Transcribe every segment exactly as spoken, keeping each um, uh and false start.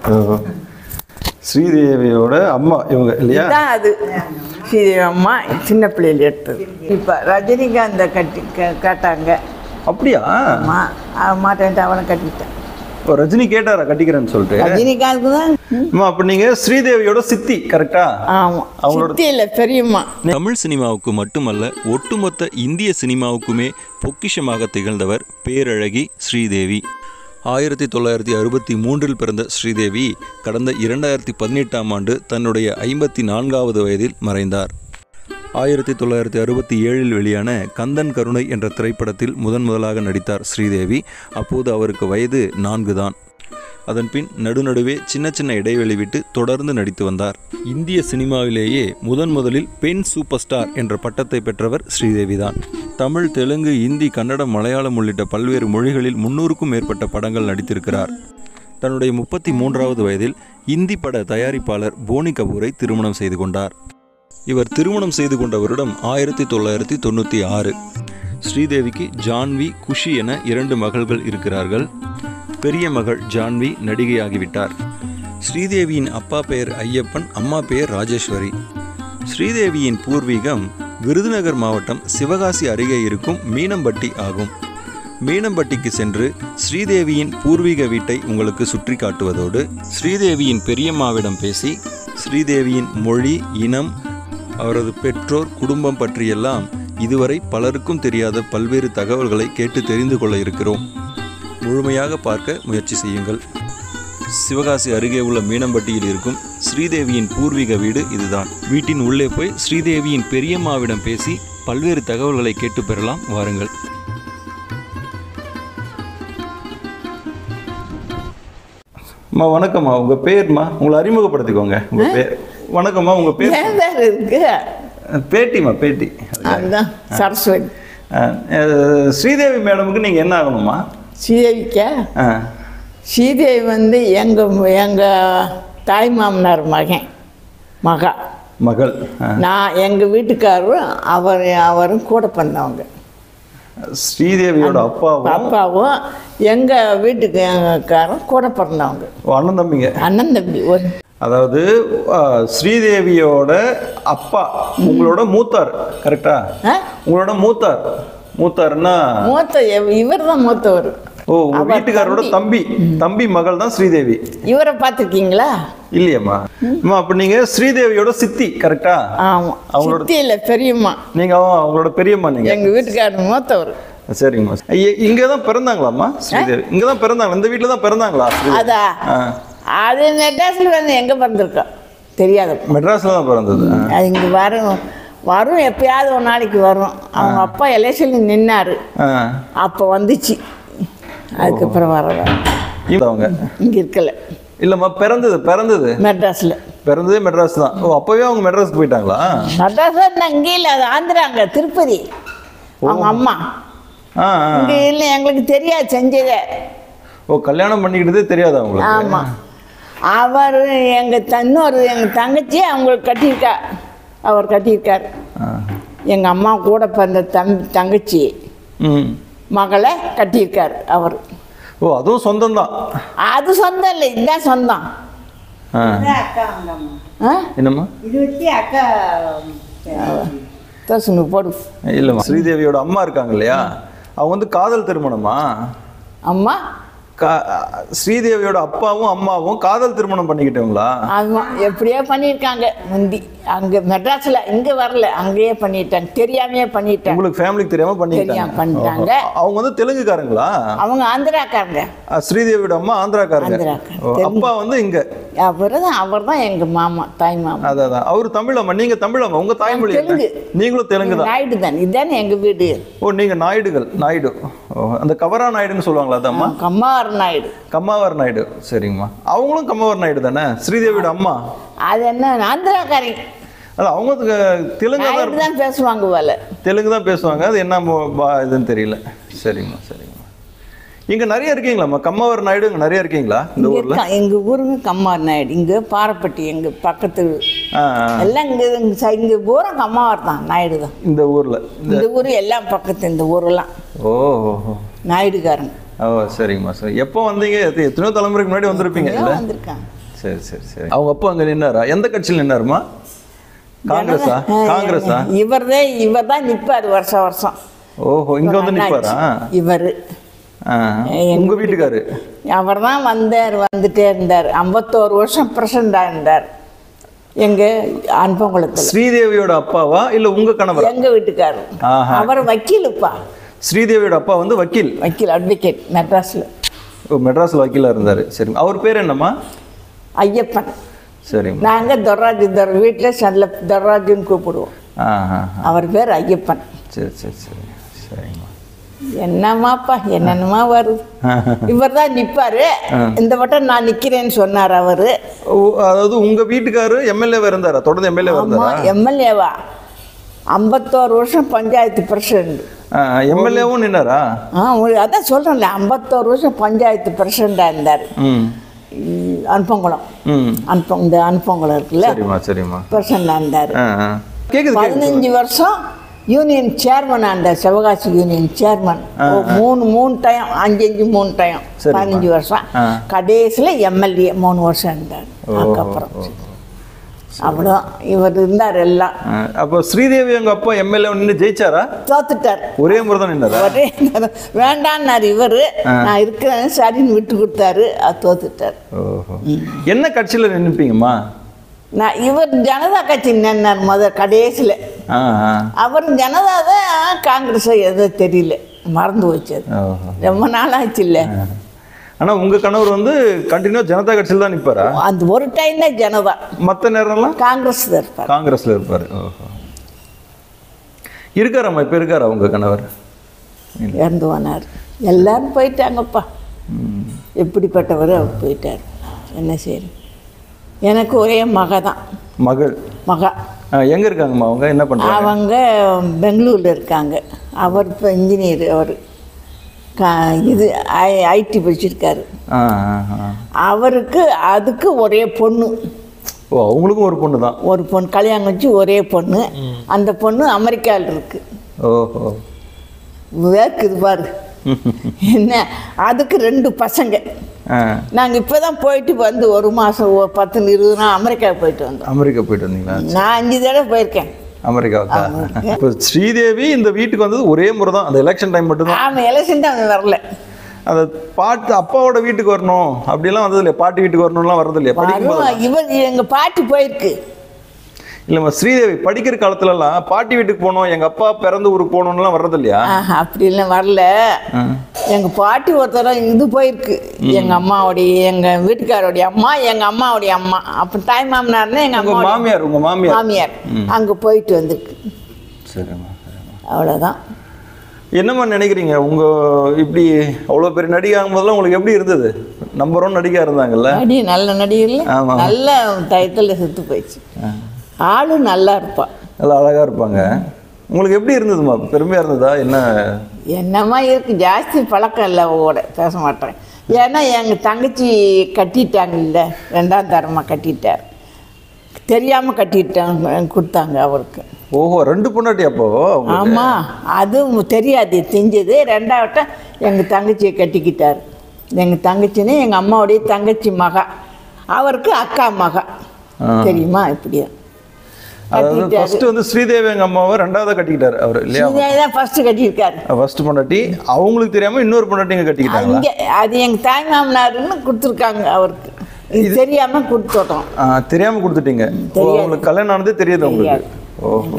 ஸ்ரீதேவியோட அம்மா இவங்க இல்லையா? அது ஸ்ரீதேவி அம்மா சின்ன பிள்ளையில எடுத்தது. இப்போ ரஜினிகாந்தை கட்டி கேட்டாங்க. அப்படியா? மாட்டேன்ட்டு அவனை கட்டிட்டேன். இப்போ ரஜினி கேட்டாரா கட்டிக்கிறேன்னு சொல்லிட்டு? ரஜினிகாந்த் தான். அப்போ நீங்க ஸ்ரீதேவியோட சித்தி கரெக்டா? ஆமா, சித்தி இல்ல பெரியம்மா. தமிழ் சினிமாவுக்கு மட்டுமல்ல ஒட்டுமொத்த இந்திய சினிமாவுக்குமே பொக்கிஷமாக திகழ்ந்தவர் பேரழகி ஸ்ரீதேவி. ஆயிரத்தி தொள்ளாயிரத்தி அறுபத்தி மூன்றில் பிறந்த ஸ்ரீதேவி கடந்த இரண்டாயிரத்தி பதினெட்டாம் ஆண்டு தன்னுடைய ஐம்பத்தி நான்காவது வயதில் மறைந்தார். ஆயிரத்தி தொள்ளாயிரத்தி அறுபத்தி ஏழில் வெளியான கந்தன் கருணை என்ற திரைப்படத்தில் முதன் முதலாக நடித்தார் ஸ்ரீதேவி. அப்போது அவருக்கு வயது நான்கு தான். அதன் பின் நடுநடுவே சின்ன சின்ன இடைவெளி விட்டு தொடர்ந்து நடித்து வந்தார். இந்திய சினிமாவிலேயே முதன் முதலில் பெண் சூப்பர் ஸ்டார் என்ற பட்டத்தை பெற்றவர் ஸ்ரீதேவி தான். தமிழ், தெலுங்கு, இந்தி, கன்னடம், மலையாளம் உள்ளிட்ட பல்வேறு மொழிகளில் முன்னூறுக்கும் மேற்பட்ட படங்கள் நடித்திருக்கிறார். தன்னுடைய முப்பத்தி மூன்றாவது வயதில் இந்தி பட தயாரிப்பாளர் போனி கபூரை திருமணம் செய்து கொண்டார். இவர் திருமணம் செய்து கொண்ட வருடம் ஆயிரத்தி தொள்ளாயிரத்தி தொண்ணூற்றி ஆறு. ஸ்ரீதேவிக்கு ஜான்வி, குஷி என இரண்டு மகள்கள் இருக்கிறார்கள். பெரிய மகள் ஜான்வி நடிகையாகிவிட்டார். ஸ்ரீதேவியின் அப்பா பெயர் ஐயப்பன், அம்மா பெயர் ராஜேஸ்வரி. ஸ்ரீதேவியின் பூர்வீகம் விருதுநகர் மாவட்டம் சிவகாசி அருகே இருக்கும் மீனம்பட்டி ஆகும். மீனம்பட்டிக்கு சென்று ஸ்ரீதேவியின் பூர்வீக வீட்டை உங்களுக்கு சுற்றி காட்டுவதோடு ஸ்ரீதேவியின் பெரியம்மாவிடம் பேசி ஸ்ரீதேவியின் மொழி, இனம், அவரது பெற்றோர், குடும்பம் பற்றியெல்லாம் இதுவரை பலருக்கும் தெரியாத பல்வேறு தகவல்களை கேட்டு தெரிந்து கொள்ள இருக்கிறோம். முழுமையாக பார்க்க முயற்சி செய்யுங்கள். சிவகாசி அருகே உள்ள மீனம்பட்டியில் இருக்கும் ஸ்ரீதேவியின் பூர்வீக வீடு இதுதான். வீட்டின் உள்ளே போய் ஸ்ரீதேவியின் பெரியம்மாவிடம் பேசி பல்வேறு தகவல்களை கேட்டு பெறலாம். வாருங்கள். அம்மா வணக்கம்மா, உங்க பேர்மா உங்களை அறிமுகப்படுத்திக்கோங்க. உங்க பேர்? வணக்கம்மா, உங்க பேர்? இருக்கு பேட்டிமா, பேட்டி. அதுதான் சரஸ்வதி. ஸ்ரீதேவி மேடமுக்கு நீங்க என்ன ஆகணுமா? ஸ்ரீதேவிக்கா? ஸ்ரீதேவி வந்து எங்கள் எங்கள் தாய் மாமனார் மகன் மகா மகள். நான் எங்கள் வீட்டுக்காரரும் அவர் அவரும் கூட பண்ணவங்க. ஸ்ரீதேவியோட அப்பாவும் அப்பாவும் எங்கள் வீட்டுக்காரரும் கூட பிறந்தவங்க. அண்ணன் தம்பிங்க? அண்ணன் தம்பி. ஒரு அதாவது ஸ்ரீதேவியோட அப்பா உங்களோட மூத்தார் கரெக்டா? உங்களோட மூத்தார். மூத்தார்னா மூத்த இவர் தான் மூத்தவர். ஓ, உங்க வீட்டுக்காரோட தம்பி தம்பி மகள் தான் ஸ்ரீதேவி. இவரை பார்த்துருக்கீங்களா? இல்லையம்மா. அம்மா அப்ப நீங்க ஸ்ரீதேவியோட சித்தி கரெக்டா? ஆமா, அவங்களோட சித்தி இல்ல பெரியம்மா. நீங்க அவங்களோட பெரியம்மா. நீங்க எங்க வீட்டுக்காரர் மூத்தவர். சரிங்கம்மா. இங்கதான் பிறந்தாங்களாம்மா ஸ்ரீதேவி? இங்கதான் பிறந்தாங்க, இந்த வீட்டுல தான் பிறந்தாங்களா? அதா அது மெட்ராஸ்ல வந்து எங்க பிறந்திருக்கோம் தெரியாது. மெட்ராஸ்ல தான் பிறந்தது. அது இங்க வரும் வரும் எப்பயாவது ஒரு நாளைக்கு வரும். அவங்க அப்பா எலெக்ஷன்ல நின்னாரு, அப்ப வந்துச்சு. அதுக்கப்புறம் வரல. அவங்க இங்க இருக்கல. இல்லம்மா, பிறந்தது பிறந்தது மெட்ராஸ்ல. பிறந்ததே மெட்ராஸ் தான். ஓ, அப்பவே அவங்க மெட்ராஸ்க்கு போயிட்டாங்களா? மெட்ராஸ் இங்கே இல்லை, அது ஆந்திராங்க, திருப்பதி. அவங்க அம்மா இங்கே இல்லை, எங்களுக்கு தெரியாது செஞ்சதே. ஓ, கல்யாணம் பண்ணிக்கிட்டதே தெரியாது அவங்களுக்கு? ஆமாம். அவர் எங்கள் தன்னொரு எங்கள் தங்கச்சி அவங்களுக்கு கட்டியிருக்கா, அவர் கட்டியிருக்கார். எங்கள் அம்மா கூட பிறந்த தம் தங்கச்சி மகளை கட்டியிருக்கார் அவர். ஓ, அதுவும் சொந்தம் தான்? அது சொந்தம் இல்லை, இதுதான் சொந்தம். என்னம்மா இது வச்சு அக்கா தோசை போடு. இல்லைம்மா, ஸ்ரீதேவியோட அம்மா இருக்காங்க இல்லையா, அவங்க வந்து காதல் திருமணமா? அம்மா ஸ்ரீதேவியோட அப்பாவும் அம்மாவும் காதல் திருமணம் பண்ணிக்கிட்டவங்களா? ஆமாம், எப்படியோ பண்ணியிருக்காங்க முந்தி. அங்கே மெட்ராஸில் இங்கே வரல, அங்கேயே பண்ணிட்டாங்க, தெரியாமையே பண்ணிட்டாங்க. உங்களுக்கு ஃபேமிலிக்கு தெரியாமல் பண்ணிட்டாங்க பண்ணிட்டாங்க. அவங்க வந்து தெலுங்குக்காரங்களா? அவங்க ஆந்திராக்காரங்க. ஸ்ரீதேவியோட அம்மா ஆந்திராக்காரங்க. அப்பா வந்து இங்கே? அவர் தான் அவர் தான் எங்கள் மாமா, தாய் மாமா. அதான். அவர் தமிழம்மா, நீங்கள் தமிழம்மா, உங்கள் தாய்மொழி தெலுங்கு? நீங்களும் தெலுங்கு தான்? நாயுடு தான். இதுதானே எங்கள் வீடு. ஓ, நீங்கள் நாயுடுகள்? நாயுடு. அந்த கவரா நாயுடுன்னு சொல்லுவாங்களா? அதாம்மா, கம்மாவர் நாயுடு. கம்மாவர் நாயுடு. சரிங்கம்மா. அவங்களும் கம்மாவர் நாயுடு தானே ஸ்ரீதேவியோட அம்மா? அது என்ன ஆந்திராக்காரி. அது அவங்க தெலுங்கு தான் பேசுவாங்க போல. தெலுங்கு தான் பேசுவாங்க, அது என்ன இதுன்னு தெரியல. சரிங்கம்மா, சரிங்கம்மா. இங்கே நிறைய இருக்கீங்களாம்மா கம்மாவர் நாயுடு? இங்கே நிறைய இருக்கீங்களா இந்த ஊரில்? எங்கள் ஊருங்க கம்மாவர் நாயுடு. இங்கே பாறைப்பட்டி எங்கள் பக்கத்து எல்லாம் இங்கே இங்கே பூரா கம்மாவர் தான், நாயுடு தான். இந்த ஊரில்? இந்த ஊர் எல்லாம் பக்கத்து, இந்த ஊரெல்லாம் ஓ நாயுடுக்காரங்க. ஓ சரிங்கம்மா சரி. எப்போ வந்தீங்க? எத்த- எத்தனையோ தலைமுறைக்கு முன்னாடி வந்திருப்பீங்க இல்லை? வந்திருக்காங்க. சரி சரி சரி. அவங்க அப்பா அங்கே நின்னாரா? எந்த கட்சியில் நின்னாருமா? காங்கிரஸா? காங்கிரஸா? இவர்தே இவர் தான் நிற்பார் வருஷம் வருஷம். ஓஹோ, இங்கே வந்து நிற்பாரா? இவர் உங்கள் வீட்டுக்காரு? அவர் தான் வந்தார், வந்துட்டே இருந்தார். ஐம்பத்தோரு வருஷம் பிரசிடண்டாக இருந்தார் எங்கள் அன்பங்குளத்தில். ஸ்ரீதேவியோட அப்பாவா இல்லை உங்கள் கணவர்? எங்கள் வீட்டுக்காரர். அவர் வக்கீலுப்பா. ஸ்ரீதேவியோட அப்பா வந்து வக்கீல்? வக்கீல், அட்வொகேட், மெட்ராஸில். ஓ, மெட்ராஸில் வக்கீலாக இருந்தார். சரி, அவர் பேர் என்னம்மா? ஐயப்பன். சரிங்க. நாங்கள் தொர்ராஜ் தொர் வீட்டில் சல்ல தொர்ராஜுன்னு கூப்பிடுவோம். ஆ ஆ. அவர் பேர் ஐயப்பன். சரி சரி சரி சரிங்கம்மா. என்னம்மாப்பா என்னென்னமா வருது. இவர் தான் நிற்பாரு. இந்த வட்டம் நான் நிற்கிறேன்னு சொன்னார் அவர். அதாவது உங்கள் வீட்டுக்காரு எம்எல்ஏவாக இருந்தாரா? தொடர்ந்து எம்எல்ஏவாக இருந்தாரா? எம்எல்ஏவா? ஐம்பத்தோரு வருஷம் பஞ்சாயத்து பிரசிடண்ட். எம்எல்ஏவும் நின்னாரா? ஆ, அதான் சொல்கிறேன்ல, ஐம்பத்தோரு வருஷம் பஞ்சாயத்து பிரசிடண்டாக இருந்தார். அனுப்பங்குளம். அனுப்பம் இந்த அனுப்பங்குளம் இருக்குல்ல, சரிம்மா சரிம்மா, பிரசிடண்டாக இருந்தார். கேட்குது. பதினஞ்சு வருஷம் யூனியன் சேர்மன் இருந்தார், சிவகாசி யூனியன் சேர்மன். மூணு மூணு டைம் அஞ்சு அஞ்சு மூணு டைம் பதினஞ்சு வருஷம். கடைசியில் எம்எல்ஏ மூணு வருஷம் இருந்தார். அதுக்கப்புறம் அவ்வளோ இவர் இருந்தார் எல்லாம். அப்போ ஸ்ரீதேவி எங்க அப்பா எம்எல்ஏ நின்று ஜெயிச்சாரா? தோத்துட்டார். ஒரே முறை தான் நின்னாரா? ஒரே வேண்டான்னாரு இவர். நான் இருக்கிறேன் சரின்னு விட்டு கொடுத்தாரு. அது தோத்துட்டார். ஓஹோ. என்ன கட்சியில் நின்றுப்பீங்கம்மா? நான் இவர் ஜனதா கட்சி நின்னார் முதல் கடைசியில். அவர் ஜனதா தான், காங்கிரஸ் எதோ தெரியல, மறந்து வச்சது. ரொம்ப நாள் ஆச்சு இல்லை. ஆனால் உங்கள் கணவர் வந்து கண்டினியூ ஜனதா கட்சியில் தான் நிற்பாரா? அந்த ஒரு டைம் தான் ஜனதா, மற்ற நேரம்லாம் காங்கிரஸ் தான் இருப்பார். காங்கிரஸில் இருப்பார். ஓஹோ. இருக்காராம்மா இப்போ? இருக்காரா உங்கள் கணவர்? இறந்து போனார். எல்லாரும் போயிட்டாங்கப்பா. எப்படிப்பட்டவர் அவர் போயிட்டார். என்ன செய்யறது? எனக்கு ஒரே மக தான். மகள்? மகா. எங்கே இருக்காங்கம்மா அவங்க? என்ன பண்ணுறாங்க? அவங்க பெங்களூரில் இருக்காங்க. அவர் இப்போ இன்ஜினியர். அவர் கா இது ஐ ஐடி படிச்சிருக்காரு. அவருக்கு அதுக்கு ஒரே பொண்ணு. ஓ, அவங்களுக்கும் ஒரு பொண்ணு தான்? ஒரு பொண்ணு கல்யாணம் வச்சு ஒரே பொண்ணு. அந்த பொண்ணு அமெரிக்காவில் இருக்கு. ஓஹோ. வேர்க்குது பாரு. என்ன, அதுக்கு ரெண்டு பசங்க. நாங்கள் இப்போ தான் போயிட்டு வந்து ஒரு மாதம் பத்து இருபது நாள் அமெரிக்காவுக்கு போயிட்டு வந்தோம். அமெரிக்கா போயிட்டு வந்தீங்களா? நான் அஞ்சு தடவை போயிருக்கேன் அமெரிக்காவுக்கா? இப்போ ஸ்ரீதேவி இந்த வீட்டுக்கு வந்தது ஒரே முறை தான், அந்த எலெக்ஷன் டைம் மட்டும்தான். ஆமாம், எலெக்ஷன் டைம் வரல. அந்த பாட்டு அப்பாவோட வீட்டுக்கு வரணும் அப்படிலாம் வந்தது இல்லையா? பாட்டி வீட்டுக்கு வரணும்லாம் வர்றது இல்லையா? படிக்கும் இவர் எங்கள் பாட்டி போயிருக்கு. இல்லைம்மா, ஸ்ரீதேவி படிக்கிற காலத்துலலாம் பாட்டி வீட்டுக்கு போகணும், எங்கள் அப்பா பிறந்த ஊருக்கு போகணும்லாம் வர்றது இல்லையா? அப்படிலாம் வரல. எங்கள் பாட்டி ஒருத்தர இது போயிருக்கு. எங்கள் அம்மாவுடைய, எங்கள் வீட்டுக்காரோடைய அம்மா, எங்கள் அம்மாவுடைய அம்மா. அப்போ தாய் மாமனார்னா எங்கள் அம்மா மாமியார். உங்கள் மாமியார் மாமியார் அங்கே போயிட்டு வந்திருக்கு. சரிம்மா. அவ்வளோதான். என்னம்மா நினைக்கிறீங்க? உங்கள் இப்படி அவ்வளோ பெரிய நடிகை ஆகும்போதெல்லாம் உங்களுக்கு எப்படி இருந்தது? நம்பர் ஒன் நடிகையாக இருந்தாங்கல்ல? நடி நல்ல நடிகை. நல்ல டயத்தில் செத்து போயிடுச்சு. ஆளு நல்லா இருப்பா, நல்லா அழகாக இருப்பாங்க. உங்களுக்கு எப்படி இருந்ததுமா? பெருமையாக இருந்ததா? என்ன என்னம்மா இருக்கு, ஜாஸ்தி பழக்கம் இல்லை ஓட பேச மாட்டேன். ஏன்னா எங்கள் தங்கச்சி கட்டிட்டாங்க இல்லை, ரெண்டாம் தரமாக கட்டிட்டார். தெரியாமல் கட்டிட்டாங்க, கொடுத்தாங்க அவருக்கு. ஓஹோ, ரெண்டு பொண்டாட்டி அப்போ? ஆமாம், அதுவும் தெரியாது, தெரிஞ்சது. ரெண்டாவட்ட எங்கள் தங்கச்சியை கட்டிக்கிட்டார். எங்கள் தங்கச்சின்னு எங்கள் அம்மாவுடைய தங்கச்சி மகா, அவருக்கு அக்கா மகா. தெரியுமா? இப்படியா அதாவது ஃபர்ஸ்ட் வந்து ஸ்ரீதேவி எங்க அம்மாவை ரெண்டாவது கட்டிக்கிட்டாரு அவர் இல்லையா? ஸ்ரீதேவி தான் ஃபர்ஸ்ட் கட்டியிருக்காரு. ஃபர்ஸ்ட் பொண்டாட்டி. அவங்களுக்கு தெரியாம இன்னொரு பொண்டாட்டி இங்கே கட்டிக்கிட்டாங்க. இங்கே அது எங்கள் தாய் மாமனாருன்னு கொடுத்துருக்காங்க அவருக்கு. இது தெரியாம கொடுத்துட்டோம். தெரியாம கொடுத்துட்டீங்க. உங்களுக்கு கல்யாணம் ஆனதே தெரியாது உங்களுக்கு? ஓஹோ,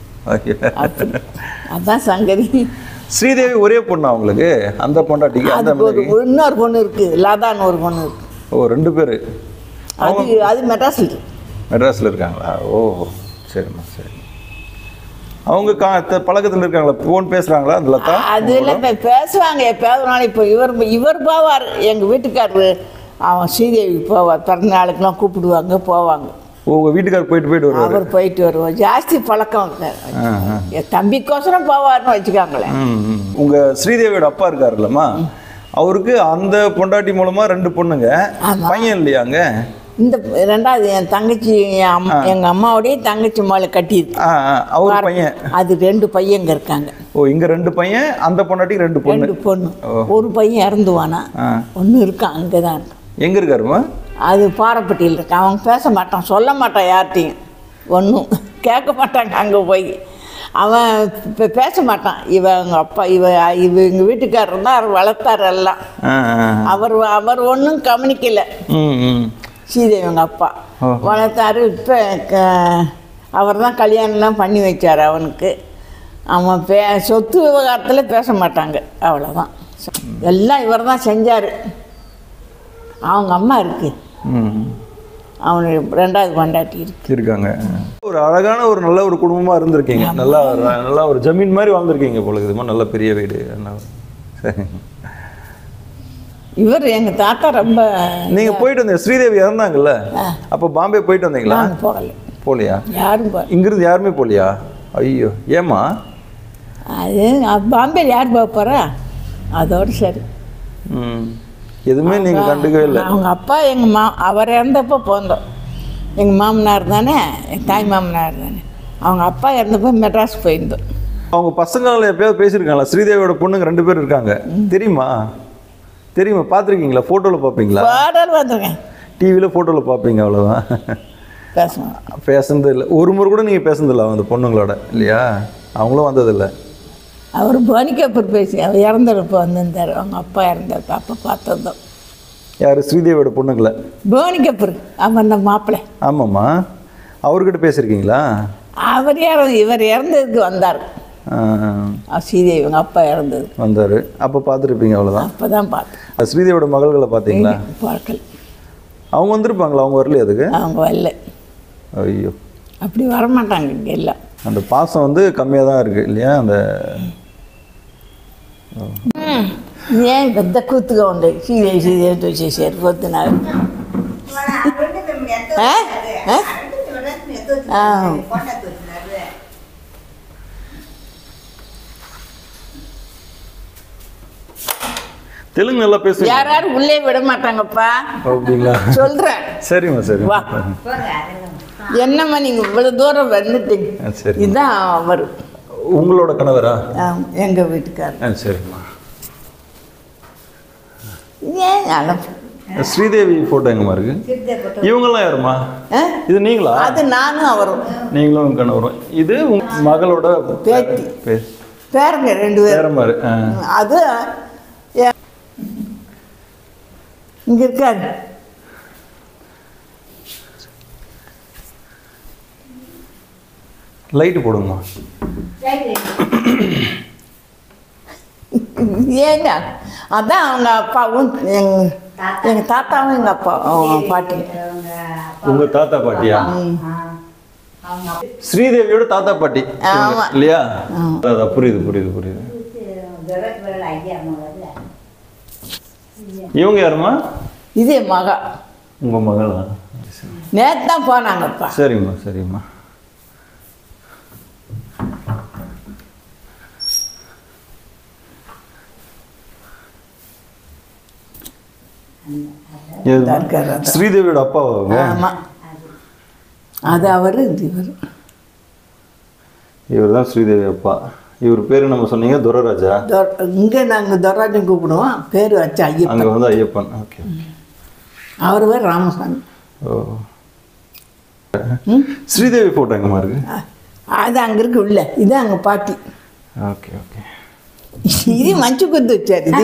அதான் சங்கதி. ஸ்ரீதேவி ஒரே பொண்ணா உங்களுக்கு? அந்த பொண்டாட்டிக்கு அந்த இன்னொரு பொண்ணு இருக்கு, லதான்னு ஒரு பொண்ணு இருக்கு. ஓ, ரெண்டு பேரு. அது அது மெட்ராஸ்ல இருக்கு. மெட்ராஸ்ல இருக்காங்களா? ஓஹோ, சரிம்மா சரி. அவங்க கா பழக்கத்தில் இருக்காங்களா? ஃபோன் பேசுகிறாங்களா அந்த லதா? அதில் இப்போ பேசுவாங்க எப்போதுனாலும். இப்போ இவர் இவர் போவார், எங்கள் வீட்டுக்காரரு அவன் ஸ்ரீதேவி போவார். பிறந்த நாளுக்கெல்லாம் கூப்பிடுவாங்க, போவாங்க. உங்கள் வீட்டுக்காரர் போயிட்டு போயிட்டு வருவார்? அவர் போயிட்டு வருவார். ஜாஸ்தி பழக்கம் என் தம்பிக்கோசரம் போவார்னு வச்சுக்காங்களேன். உங்கள் ஸ்ரீதேவியோட அப்பா இருக்காருல்லம்மா, அவருக்கு அந்த பொண்டாட்டி மூலமாக ரெண்டு பொண்ணுங்க, பையன் இல்லையாங்க? இந்த ரெண்டாவது என் தங்கச்சி என் அம்மா எங்கள் அம்மாவோடைய தங்கச்சி மேலே கட்டியிருக்கு. ஆ ஆ அவர் பையன். அது ரெண்டு பையங்க இருக்காங்க. ஓ இங்கே ரெண்டு பையன், அந்த பொண்டாட்டிக்கு ரெண்டு பொண்ணு. ரெண்டு பொண்ணு. ஒரு பையன் இறந்துவானா, ஒன்று இருக்கான், அங்கே தான் இருக்கான். எங்கே இருக்காருமா? அது பாறைப்பட்டியில் இருக்கான். அவன் பேச மாட்டான், சொல்ல மாட்டான் யார்கிட்டையும், ஒன்றும் கேட்க மாட்டாங்க. அங்கே போய் அவன் இப்போ பேச மாட்டான். இவன் எங்கள் அப்பா இவ இவ எங்கள் வீட்டுக்காரர் தான் அவர் வளர்த்தார் எல்லாம். அவர் அவர் ஒன்றும் கவனிக்கலை. ஸ்ரீதேவி எங்கள் அப்பா வளர்த்தாரு. இப்போ அவர் தான் கல்யாணம்லாம் பண்ணி வச்சார் அவனுக்கு. அவன் பே சொத்து விவகாரத்தில் பேச மாட்டாங்க, அவ்வளோதான். எல்லாம் இவர் தான் செஞ்சார். அவங்க அம்மா இருக்குது, அவனுக்கு ரெண்டாவது கொண்டாட்டி இருக்கு இருக்காங்க. ஒரு அழகான ஒரு நல்ல ஒரு குடும்பமாக இருந்திருக்கீங்க. நல்லா நல்லா ஒரு ஜமீன் மாதிரி வாழ்ந்துருக்கீங்க போல. இதுமா நல்ல பெரிய வீடு. சரி, இவர் எங்கள் தாத்தா ரொம்ப. நீங்கள் போயிட்டு வந்தீங்க, ஸ்ரீதேவி இறந்தாங்கல்ல, அப்போ பாம்பே போயிட்டு வந்தீங்களா? போகல. போகலையா? யாரும் போகல. இங்கிருந்து யாருமே போகலையா? ஐயோ, ஏம்மா? அது பாம்பே யார் போக போகிறா? அதோடு சரி. ம், எதுவுமே நீங்கள் கண்டுக்கவே இல்லை. அவங்க அப்பா எங்கள் மா அவர் இறந்தப்போ போந்தோம். எங்கள் மாமனார் தானே, என் தாய் மாமனார் தானே. அவங்க அப்பா இறந்தப்போ மெட்ராஸ் போயிருந்தோம். அவங்க பசங்களை எப்பயாவது பேசியிருக்காங்களா? ஸ்ரீதேவியோட பொண்ணுங்க ரெண்டு பேர் இருக்காங்க, தெரியுமா? தெரியுமா? பார்த்துருக்கீங்களா? ஃபோட்டோவில் பார்ப்பீங்களா? ஃபோட்டோவில் பார்த்துருக்கேன், டிவியில் ஃபோட்டோவில் பார்ப்பீங்க, அவ்வளோதான். பேசுவோம். பேசுனது இல்லை, ஒரு முறை கூட நீங்கள் பேசுனதில்லை அந்த பொண்ணுங்களோட, இல்லையா? அவங்களும் வந்ததில்லை. அவர் போனிக்கப்புறம் பேசி அவர் இறந்தப்போ வந்திருந்தார். அவங்க அப்பா இறந்தப்போ அப்போ பார்த்ததும். யார்? ஸ்ரீதேவியோட பொண்ணுங்களை? போனிக்கப்புறம் அவன் அந்த மாப்பிள்ளை. ஆமாம்மா, அவர்கிட்ட பேசியிருக்கீங்களா? அவர் இற இவர் இறந்ததுக்கு வந்தார். ஸ்ரீதேவி எங்கள் அப்பா இறந்தது வந்தார், அப்போ பார்த்துருப்பீங்க, அவ்வளோதான். அப்போ தான் பார்த்தேன். ஸ்ரீதேவியோட மகள்களை பார்த்தீங்களா? பார்க்கல. அவங்க வந்திருப்பாங்களா? அவங்க வரலையே அதுக்கு? அவங்க வரல. ஐயோ, அப்படி வரமாட்டாங்க இங்கே எல்லாம். அந்த பாசம் வந்து கம்மியாக தான் இருக்குது, இல்லையா? அந்த ஏன் பெத்த கூத்துக்க உண்டு. சீதை சீதை தூச்சி சரி பொத்துனாரு. தெலுங்கு நல்லா பேச யாரும் உள்ளே விட மாட்டாங்கப்பா. அப்படிங்களா? சொல்கிறேன். சரிம்மா, சரி. வா, என்னம்மா நீங்கள் இவ்வளோ தூரம் வந்துட்டீங்க. சரி, இதுதான் அவர். உங்களோட கணவரா? எங்கள் வீட்டுக்காரர். சரிம்மா. ஏன் அனுப்பு. ஸ்ரீதேவி ஃபோட்டோ எங்கம்மா இருக்கு? இவங்கெல்லாம் யாருமா? இது நீங்களா? அது நானும் அவரும். நீங்களும் கணவரும். இது உங்க மகளோட பேத்தி பேருங்க, ரெண்டு பேரும். அது இங்கே இருக்காரு. லைட்டு போடுங்கம்மா. ஏங்க அதான் அவங்க அப்பாவும் எங்க எங்கள் தாத்தாவும் எங்கள் அப்பா பாட்டி. உங்க தாத்தா பாட்டியா? ஸ்ரீதேவியோட தாத்தா பாட்டி இல்லையா? அதான், புரியுது புரியுது புரியுது. இவங்க யாருமா? இதே மகா. உங்க மகளா? நேற்று தான் போனாங்கப்பா. சரிம்மா, சரிம்மா. ஸ்ரீதேவியோட அப்பாவா? ஆமாம், அது அவர். இவர் இவர் தான் ஸ்ரீதேவி அப்பா. இவர் பேர் நம்ம சொன்னீங்க துரராஜா. இங்கே நாங்கள் துரராஜன் கூப்பிடுவோம், பேர் வச்சு ஐயப்பன். அங்கே வந்து ஐயப்பன். ஓகே. அவர் பேர் ராமசாமி. ஓ, ஸ்ரீதேவி ஃபோட்டோ எங்கம்மா இருக்கு? அது அங்கே இருக்கு உள்ள. இது அங்கே பாட்டி. Okay okay. இது மஞ்சு குத்து வச்சார். இது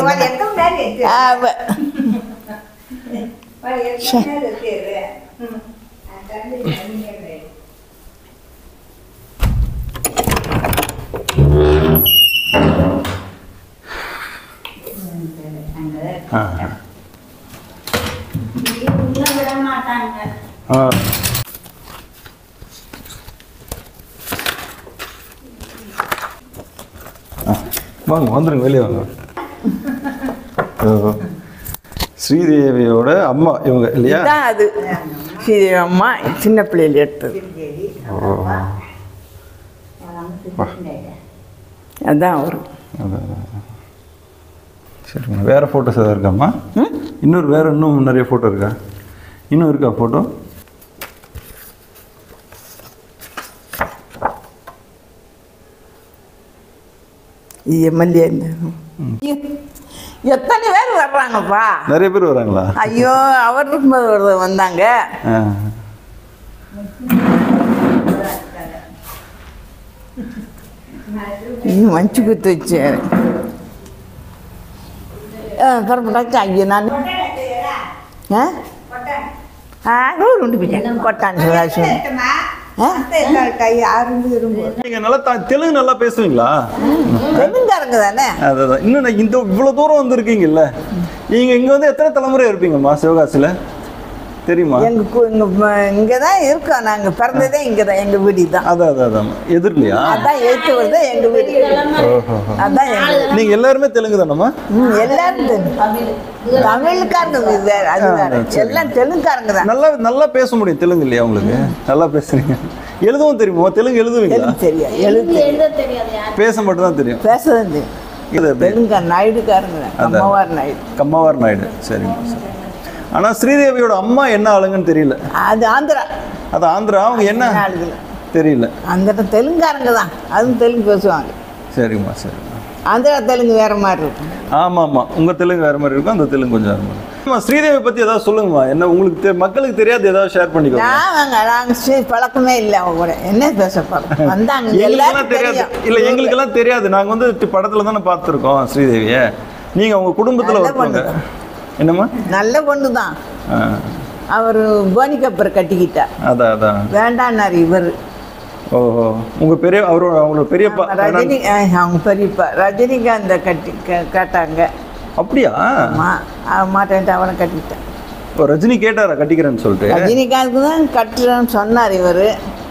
வாங்க, வந்துருங்க, வெளியே வாங்க. ஸ்ரீதேவியோட அம்மா இவங்க இல்லையா? அது ஸ்ரீதேவி அம்மா சின்ன பிள்ளையில எடுத்தது. அதான் வரும். சரிம்மா. வேறு ஃபோட்டோஸ் எதாவது இருக்காம்மா? இன்னொரு வேறு இன்னும் நிறைய ஃபோட்டோ இருக்கா? இன்னும் இருக்கா ஃபோட்டோ? எம்எல்ஏ எத்தனை பேர் வர்றாங்கப்பா? நிறைய பேர் வராங்களா? ஐயோ, அவர் இருக்கும்போது வந்தாங்க. இன்னும் மஞ்சு குத்து வச்சு பரப்பட்டாச்சு. ஐயோ நான் ஆ நூறு உண்டு பிடிச்சேன் கொட்டான்னு சொல்லாச்சு. நீங்க நல்லா தெலுங்கு நல்லா பேசுவீங்களா? தெலுங்காரங்க தானே. அதான் இன்னும் இந்த இவ்வளவு தூரம் வந்துருக்கீங்கல்ல, நீங்க இங்க வந்து எத்தனை தலைமுறை இருப்பீங்கம்மா சிவகாசியில தெரியுமா? எங்க இங்க இங்க தான் இருக்கோம். நாங்க பிறந்ததே இங்க தான், எங்க வீடு தான். அதான் அதான் அதான் எதிர்லையா? அதான் எதிர்த்து வருது எங்க வீடு. அதான் நீங்க எல்லாருமே தெலுங்கு தானம்மா? ம், எல்லாரும் தெலுங்கு. தமிழுக்காரங்க வேற, அது வேற. எல்லாம் தெலுங்குக்காரங்க தான். நல்லா நல்லா பேச முடியும் தெலுங்கு இல்லையா உங்களுக்கு? நல்லா பேசுறீங்க. எழுதவும் தெரியுமா? தெலுங்கு எழுதுவீங்களா? தெரியாது, எழுத தெரியாது. பேச மட்டும் தான் தெரியும். பேசதான் தெரியும். தெலுங்கா நாயுடுக்காரங்க, கம்மவார் நாயுடு. கம்மவார் நாயுடு, சரிங்க சரி. ஆனால் ஸ்ரீதேவியோட அம்மா என்ன ஆளுங்கன்னு தெரியல. அது ஆந்திரா. அது ஆந்திரா. அவங்க என்ன ஆளுங்க தெரியல. அந்த தெலுங்காரங்க தான், அதுவும் தெலுங்கு பேசுவாங்க. சரிம்மா சரிம்மா. ஆந்திரா தெலுங்கு வேற மாதிரி இருக்கும். ஆமாம் ஆமாம், உங்கள் தெலுங்கு வேறு மாதிரி இருக்கும், அந்த தெலுங்கு கொஞ்சம் வேறு மாதிரி. ஆமாம், ஸ்ரீதேவி பற்றி ஏதாவது சொல்லுங்கம்மா. என்ன உங்களுக்கு தெ மக்களுக்கு தெரியாது, ஏதாவது ஷேர் பண்ணிக்கோங்க. நாங்கள் நாங்கள் பழக்கமே இல்லை அவங்க கூட. என்ன பேச பழக்கம் வந்தாங்க எங்களுக்கெல்லாம் தெரியாது. இல்லை எங்களுக்கெல்லாம் தெரியாது. நாங்கள் வந்து படத்தில் தானே பார்த்துருக்கோம் ஸ்ரீதேவியை. நீங்கள் அவங்க குடும்பத்தில் வருவாங்க. என்னம்மா? நல்ல பொண்ணு தான். அவர் போனிக்கப்புறம் கட்டிக்கிட்டார். அதான் அதான் வேண்டான்னாரு இவர். ஓஹோ, உங்கள் பெரிய அவரு அவங்களோட பெரியப்பா ரஜினி, அவங்க பெரியப்பா ரஜினிகாந்த் கட்டி கேட்டாங்க. அப்படியா? ஆமாம், மாட்டேன்ட்டு அவனை கட்டிக்கிட்டான். இப்போ ரஜினி கேட்டாரா கட்டிக்கிறேன்னு சொல்லிட்டு? ரஜினிகாந்த் தான் கட்டுறேன்னு சொன்னார் இவர்.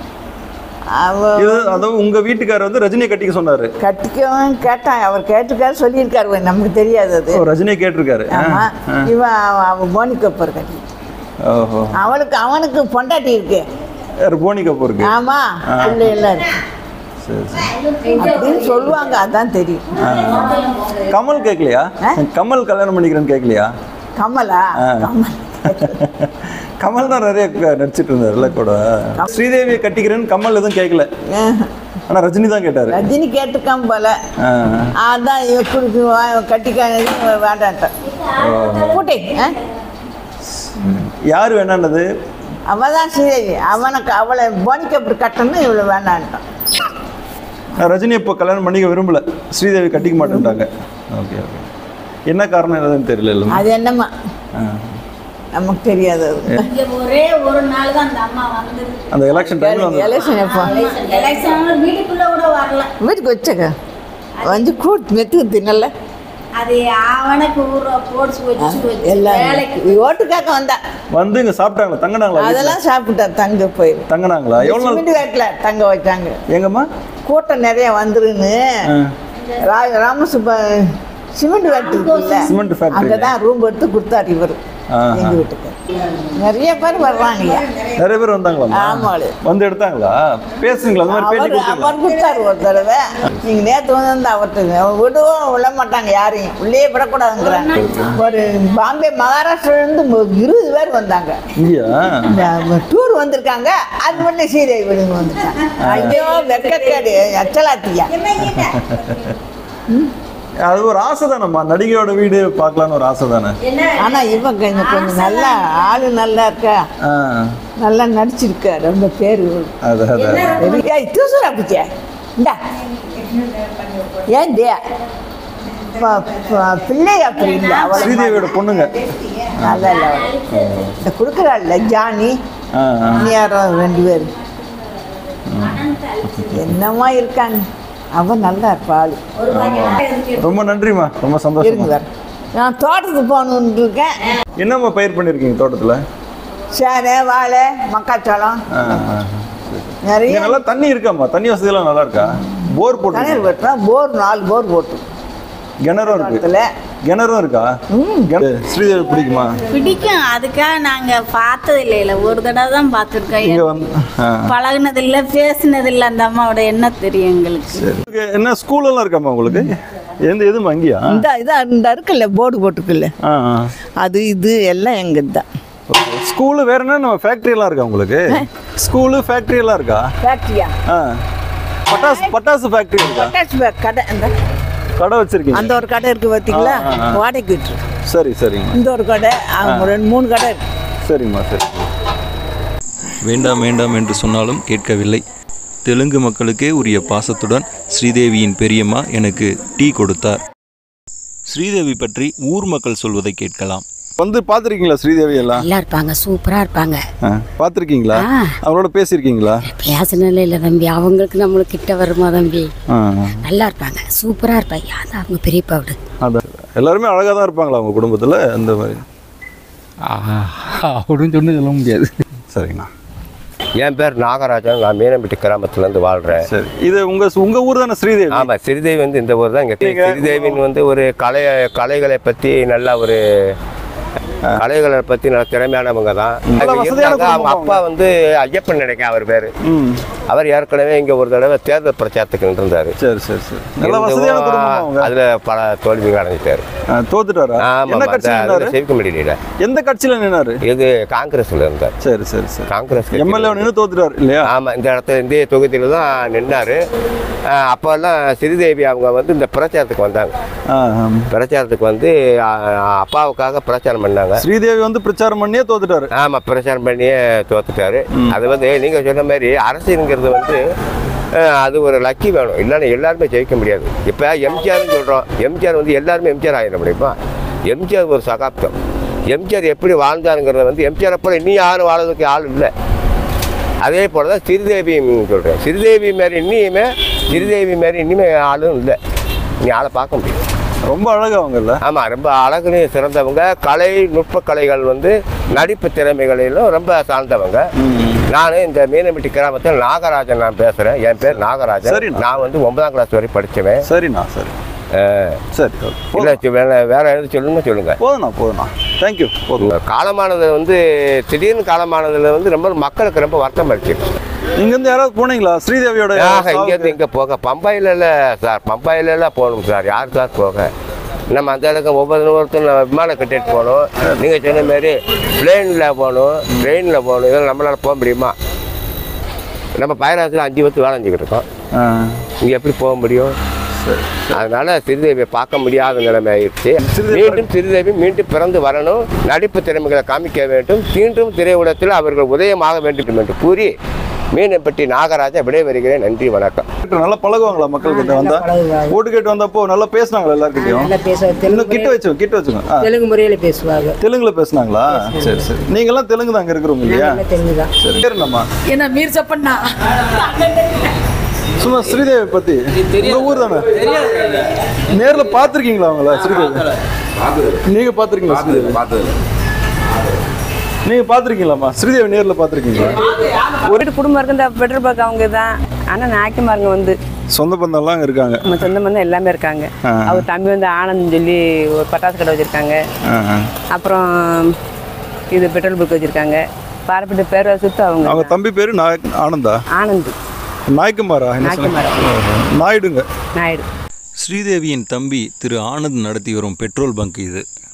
இது அதாவது உங்க வீட்டுக்காரர் வந்து ரஜினியை கட்டிக்க சொன்னாரு. கட்டிக்கவும் கேட்டான். அவர் கேட்டிருக்காரு, சொல்லியிருக்காரு, நமக்கு தெரியாது அது. ரஜினியை கேட்டிருக்காரு. ஆமா, இவன் அவன் போனி கப்பூர் கட்டி. ஓஹோ, அவளுக்கு அவனுக்கு பொண்டாட்டி இருக்கு. போனி கப்பூருக்கு. ஆமா, பிள்ளை எல்லாம் இருக்கு. சரி சரி அப்படின்னு சொல்லுவாங்க, அதான் தெரியும். கமல் கேட்கலையா? கமல் கல்யாணம் பண்ணிக்கிறேன்னு கேட்கலையா? கமலா? கமல் கமல் தான் நிறைய நடிச்சிட்டு இருந்தாருல்ல கூட. ஸ்ரீதேவியை கட்டிக்கிறேன்னு கமல் எதுவும் கேட்கல, ஆனா ரஜினி தான் கேட்டாரு. ரஜினி கேட்டிருக்கான் போல. அதான் குடுக்கு கட்டிக்கானது வேண்டான்ட்டான். கூட்டி யாரு வேணாண்டது? அவ தான் ஸ்ரீதேவி. அவனுக்கு அவளை போனிக்கப்புறம் கட்டணும், இவ்வளோ வேண்டான்ட்டான். ரஜினி இப்போ கல்யாணம் பண்ணிக்க விரும்பல, ஸ்ரீதேவி கட்டிக்க மாட்டேன்ட்டாங்க. ஓகே ஓகே, என்ன காரணம் எதுன்னு தெரியல. அது என்னம்மா நமக்கு தெரியாது. ஒரே ஒரு நாள் தான் அந்த அம்மா வந்து அந்த எலெக்ஷன் டைம்ல வந்து எலெக்ஷன் எப்போ? எலெக்ஷன் வீட்டுக்குள்ள கூட வரல. வீட்டுக்கு வச்சக்க வந்து கூட்டு மெத்துக்கு தின்னல. அது அவனுக்கு ஊர போட்ஸ் வச்சு எல்லாம் வேலைக்கு ஓட்டுக்காக்க வந்தா வந்து இங்க சாப்பிட்டாங்களா? தங்கினாங்களா? அதெல்லாம் சாப்பிட்டா தங்க போய் தங்கினாங்களா? எவ்வளவு நாள்? சிமெண்ட் வேட்டில தங்க வச்சாங்க. எங்கம்மா கூட்டம் நிறைய வந்துருன்னு ராமசுப்ப சிமெண்ட் வேட்டு இருக்குல்ல, சிமெண்ட் ஃபேக்டரி, அங்கதான் ரூம் எடுத்து கொடுத்தாரு இவர் எங்க வீட்டுக்கு. நிறைய பேர் வர்றாங்க. நிறைய பேர் வந்தாங்களா? ஆமா, வந்து எடுத்தாங்களா? பேசுங்களா? அந்த மாதிரி பேட்டி கொடுத்தாங்க. அவர் கொடுத்தாரு ஒரு தடவை. நீங்க நேற்று வந்து அவர்கிட்ட விடவும் விட மாட்டாங்க, யாரையும் உள்ளே விடக்கூடாதுங்கிறாங்க. ஒரு பாம்பே மகாராஷ்டிரிலிருந்து இருபது பேர் வந்தாங்க. டூர் வந்திருக்காங்க. அது மட்டும் சீதை விடுங்க வந்துட்டாங்க. ஐயோ வெக்கக்காடு அச்சலாத்தியா. அது ஒரு ஆசை தானம்மா, நடிகையோட வீடு பார்க்கலான்னு ஒரு ஆசை தானே. ஆனா இவன் கொஞ்சம் கொஞ்சம் நல்லா ஆளு நல்லா இருக்கா, நல்லா நடிச்சிருக்கா, ரொம்ப பேரு. தூசுரா பிச்சை இந்தா ஏன் பிள்ளை அப்படி இல்லை. அவள் ஸ்ரீதேவியோட பொண்ணுங்க நல்லா இல்லை. அவள் இந்த கொடுக்குறாள்ல ஜானி, யாரோ ரெண்டு பேர் என்னமா இருக்காங்க. அவன் நல்லா இருப்பாள். ரொம்ப நன்றிம்மா, ரொம்ப சந்தோஷம். நான் தோட்டத்துக்கு போகணுன்னு இருக்கேன். என்னம்மா பயிர் பண்ணியிருக்கீங்க தோட்டத்தில்? சேனை, வாழை, மக்காச்சோளம் நிறைய. நல்லா தண்ணி இருக்காம்மா? தண்ணி வசதியெல்லாம் நல்லா இருக்கா? போர் போட்டு கிணறு வெட்டுறோம். போர் நாலு போர் போட்டு கிணறும் இருக்கு. கிணறும் இருக்கா? ஸ்ரீதேவி பிடிக்குமா? பிடிக்கும். அதுக்காக நாங்க பார்த்தது இல்லை, ஒரு தடவை தான் பார்த்துருக்கோம். பழகினது இல்லை, பேசினது இல்லை. அந்த அம்மாவோட என்ன தெரியும் எங்களுக்கு. என்ன ஸ்கூல் எல்லாம் இருக்காமா உங்களுக்கு? எந்த எதுவும் அங்கேயா? இந்த இதான் இந்த இருக்குல்ல போர்டு போட்டுருக்குல்ல, அது இது எல்லாம் எங்க தான். ஸ்கூலு வேற என்ன நம்ம ஃபேக்ட்ரி எல்லாம் இருக்கா உங்களுக்கு? ஸ்கூலு ஃபேக்ட்ரி எல்லாம் இருக்கா? ஃபேக்ட்ரியா? ஆ, பட்டாசு பட்டாசு ஃபேக்ட்ரி இருக்கா? பட்டாசு கடை, அந்த கடை வச்சிருக்கீங்க? அந்த ஒரு கடை இருக்கு பார்த்தீங்களா, வாடகைக்கு விட்டுரு. சரி சரிங்க. இந்த ஒரு கடை, ரெண்டு மூணு கடை இருக்கு. சரிங்கம்மா சரி. வேண்டாம் வேண்டாம் என்று சொன்னாலும் கேட்கவில்லை. தெலுங்கு மக்களுக்கே உரிய பாசத்துடன் ஸ்ரீதேவியின் பெரியம்மா எனக்கு டீ கொடுத்தார். ஸ்ரீதேவி பற்றி ஊர் மக்கள் சொல்வதை கேட்கலாம். வந்து பார்த்துருக்கீங்களா ஸ்ரீதேவி எல்லாம்? நல்லா இருப்பாங்க, சூப்பராக இருப்பாங்க. பார்த்துருக்கீங்களா? அவங்களோட பேசியிருக்கீங்களா? பேசினால இல்லை தம்பி, அவங்களுக்கு நம்மளுக்கு கிட்ட வருமா தம்பி? நல்லா இருப்பாங்க, சூப்பராக இருப்பாங்க. அதான் அவங்க பெரியப்பா விடு. அதான் எல்லாருமே அழகாக தான் இருப்பாங்களா அவங்க குடும்பத்தில்? அந்த மாதிரி அப்படின்னு சொன்னு சொல்ல முடியாது. சரிங்கண்ணா. என் பேர் நாகராஜன். நான் மீனம்பட்டி கிராமத்துலேருந்து வாழ்கிறேன். சரி, இது உங்கள் உங்கள் ஊர் தானே ஸ்ரீதேவி? ஆமாம், ஸ்ரீதேவி வந்து இந்த ஊர் தான். இங்கே ஸ்ரீதேவின்னு வந்து ஒரு கலை கலைகளை பற்றி நல்ல ஒரு கலைகளை பற்றி நல்ல திறமையானவங்க தான். அவங்க அப்பா வந்து ஐயப்பன் நினைக்கிறேன் அவர் பேர். அவர் ஏற்கனவே இங்கே ஒரு தடவை தேர்தல் பிரச்சாரத்துக்கு நின்றுருந்தாரு. சரி சரி சரி. அதில் பல தோல்விகள் அடைஞ்சிட்டாரு. தோத்துட்டாரா? ஆமாம், ஜெயிக்க முடியல. எந்த கட்சியில் நின்னாரு? இது காங்கிரஸ்ல இருந்தார். சரி சரி சரி. காங்கிரஸ் எம்எல்ஏ நின்று தோத்துட்டாரு இல்லையா? ஆமாம், இந்த இடத்துல இந்த தொகுதியில் தான் நின்னாரு. அப்போல்லாம் ஸ்ரீதேவி அவங்க வந்து இந்த பிரச்சாரத்துக்கு வந்தாங்க. பிரச்சாரத்துக்கு வந்து அப்பாவுக்காக பிரச்சாரம் பண்ணாங்க. ஸ்ரீதேவி வந்து பிரச்சாரம் பண்ணியே தோத்துட்டாரு. ஆமாம், பிரச்சாரம் பண்ணியே தோத்துட்டாரு. அது வந்து நீங்கள் சொன்ன மாதிரி அரசுங்கிறது வந்து அது ஒரு லக்கி வேணும், இல்லைன்னா எல்லாருமே ஜெயிக்க முடியாது. இப்போ எம்ஜிஆர்னு சொல்கிறோம், எம்ஜிஆர் வந்து எல்லாருமே எம்ஜிஆர் ஆகிட முடியுமா? எம்ஜிஆர் ஒரு சகாப்தம். எம்ஜிஆர் எப்படி வாழ்ந்தாருங்கிறத வந்து எம்ஜிஆரை போல இன்னும் யாரும் வாழ்றதுக்கு ஆள் இல்லை. அதே போல் தான் ஸ்ரீதேவின்னு சொல்கிறேன். ஸ்ரீதேவி மாரி இன்னியுமே ஸ்ரீதேவி மாரி இனிமே ஆளும் இல்லை. நீ ஆளை பார்க்க முடியும். ரொம்ப அழகு அவங்கல்ல? ஆமாம், ரொம்ப அழகுன்னு சிறந்தவங்க. கலை நுட்ப கலைகள் வந்து நடிப்பு திறமைகளிலும் ரொம்ப சார்ந்தவங்க. நான் இந்த மீனம்பட்டி கிராமத்தில் நாகராஜன் நான் பேசுகிறேன். என் பேர் நாகராஜன். நான் வந்து ஒன்பதாம் கிளாஸ் வரை படித்தவன். சரிண்ணா சரி. சரி இல்லை, வேற வேற எதுவும் சொல்லுங்க சொல்லுங்க. போதுண்ணா போதுண்ணா, தேங்க்யூ. போதும். காலமானது வந்து திடீர்னு காலமானதில் வந்து ரொம்ப மக்களுக்கு ரொம்ப வருத்தம் அடிச்சு. இங்கேருந்து யாராவது போனீங்களா ஸ்ரீதேவியோட? இங்கேருந்து இங்கே போக பம்பாயில சார், பம்பாயிலெல்லாம் போகணும் சார். யார் சார் போக? நம்ம அந்த இடத்துக்கு ஒவ்வொரு ஒருத்தரும் விமானம் கட்டிட்டு போகணும். நீங்கள் சொன்ன மாரி பிளேனில் போகணும், ட்ரெயினில் போகணும். இதெல்லாம் நம்மளால் போக முடியுமா? நம்ம பயணத்தில் அஞ்சு பத்து வேலை செஞ்சுக்கிட்டு இருக்கோம். இங்கே எப்படி போக முடியும்? அதனால ஸ்ரீதேவியை பார்க்க முடியாத நிலைமை ஆயிடுச்சு. மீண்டும் ஸ்ரீதேவி மீண்டும் பிறந்து வரணும், நடிப்பு திறமைகளை காமிக்க வேண்டும், மீண்டும் திரையுலகத்தில் அவர்கள் உதயமாக வேண்டும் என்று கூறி மீனம்பட்டி நாகராஜா விடைபெறுகிறேன். நன்றி, வணக்கம். நல்லா பழகுவாங்களா மக்கள் கிட்ட? வந்தா ஓட்டு கேட்டு வந்தப்போ நல்லா பேசினாங்களா எல்லாருக்கிட்டையும்? இன்னும் கிட்ட வச்சு கிட்ட வச்சுக்கோங்க. தெலுங்கு முறையில் பேசுவாங்க. தெலுங்குல பேசினாங்களா? சரி சரி. நீங்கெல்லாம் தெலுங்கு தான் அங்கே இருக்கிறவங்க இல்லையா? தெலுங்கு தான். சரி, என்னம்மா என்ன மீர் சப்பண்ணா? சும்மா ஸ்ரீதேவி பத்தி உங்க ஊர் தானே? நேர்ல பாத்திருக்கீங்களா அவங்கள? ஸ்ரீதேவி நீங்க பாத்திருக்கீங்களா? ஸ்ரீதேவி பார்த்தது நீங்க பாத்திருக்கீங்களாம்மா? ஸ்ரீதேவி நேர்ல பாத்திருக்கீங்களா? ஒரு குடும்பம் இருக்கு, இந்த பெட்ரோல் பங்க் அவங்க தான். ஆனால் நாய்க்குமாருங்க வந்து சொந்த பந்தம்லாம் அங்கே இருக்காங்க. நம்ம சொந்த பந்தம் எல்லாமே இருக்காங்க. அவர் தம்பி வந்து ஆனந்த் சொல்லி ஒரு பட்டாசு கடை வச்சுருக்காங்க. அப்புறம் இது பெட்ரோல் பங்க் வச்சுருக்காங்க. பாரப்பட்டு பேர் சுத்து அவங்க. அவங்க தம்பி பேர் ஆனந்தா? ஆனந்த். நாய்க்குமாரா? நாய்க்குமாரா? நாயுடுங்க. நாயுடு. ஸ்ரீதேவியின் தம்பி திரு ஆனந்த் நடத்தி வரும் பெட்ரோல் பங்க் இது.